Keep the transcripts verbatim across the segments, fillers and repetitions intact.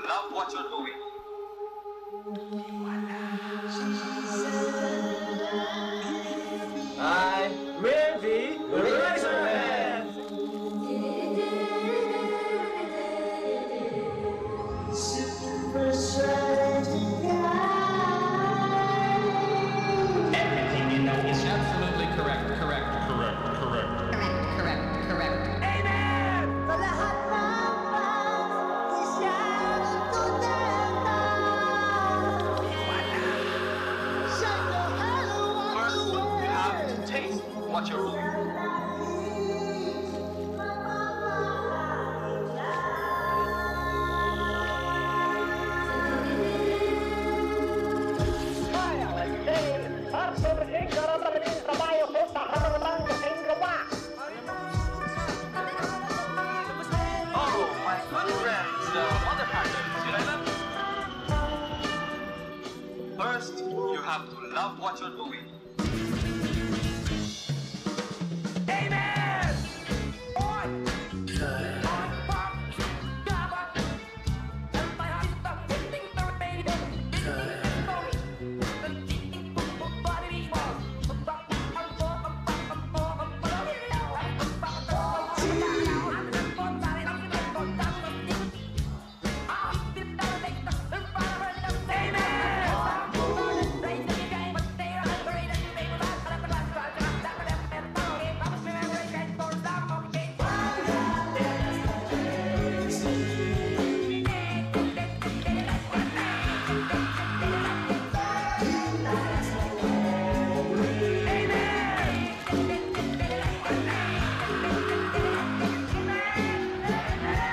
love what you're doing. I'm ready. Raise your hand. Everything you know is absolutely correct, correct, correct, correct, correct, correct, correct. Amen! Sa lahat ng pag siya tutenda. Siya lahat First, you have to taste what you're doing. Oh, my good friends, the Wonder Packers, you know them? First, you have to love what you're doing.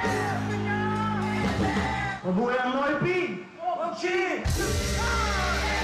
Mabuhay ang Noy P! Mag-cheat!